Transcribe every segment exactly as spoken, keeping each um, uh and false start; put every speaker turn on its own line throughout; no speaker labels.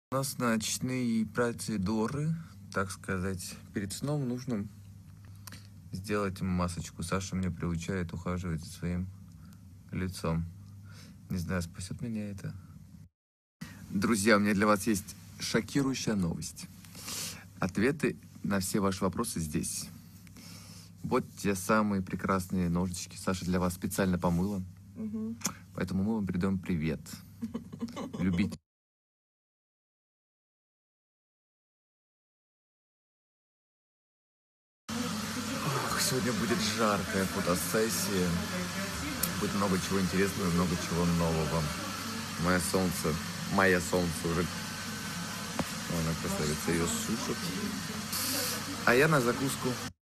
У нас ночные процедуры, так сказать. Перед сном нужно сделать масочку. Саша меня приучает ухаживать за своим лицом. Не знаю, спасет меня это. Друзья, у меня для вас есть шокирующая новость. Ответы на все ваши вопросы здесь. Вот те самые прекрасные ножички. Саша для вас специально помыла.
Угу.
Поэтому мы вам передаем привет. Любите. Сегодня будет жаркая фотосессия. Будет много чего интересного, много чего нового. Мое солнце, мое солнце уже... Она красавица, ее сушит. А я на закуску.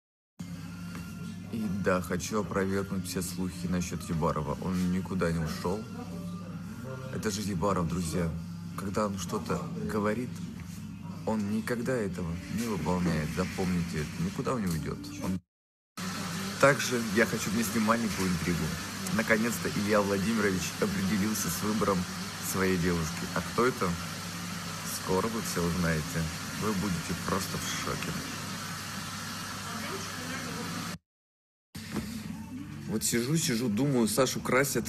И да, хочу опровергнуть все слухи насчет Ебарова. Он никуда не ушел. Это же Ебаров, друзья. Когда он что-то говорит, он никогда этого не выполняет. Запомните это. Никуда он не уйдет. Он... Также я хочу внести маленькую интригу. Наконец-то Илья Владимирович определился с выбором своей девушки. А кто это? Скоро вы все узнаете. Вы будете просто в шоке. Вот сижу, сижу, думаю, Сашу красят.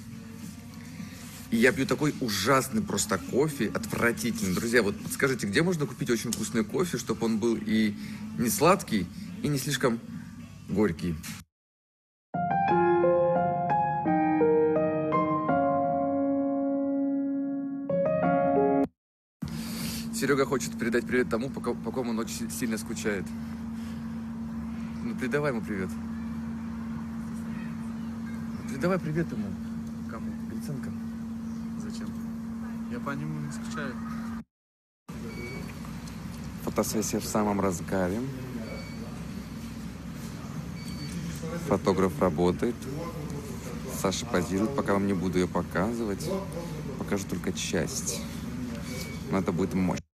И я пью такой ужасный просто кофе, отвратительный. Друзья, вот подскажите, где можно купить очень вкусный кофе, чтобы он был и не сладкий, и не слишком горький? Серега хочет передать привет тому, по кому он очень сильно скучает. Ну, передавай ему привет. Передавай привет ему.
Кому?
Гриценко.
Зачем? Я по нему не скучаю.
Фотосессия в самом разгаре. Фотограф работает. Саша позирует, пока вам не буду ее показывать. Покажу только часть. Но это будет мощь.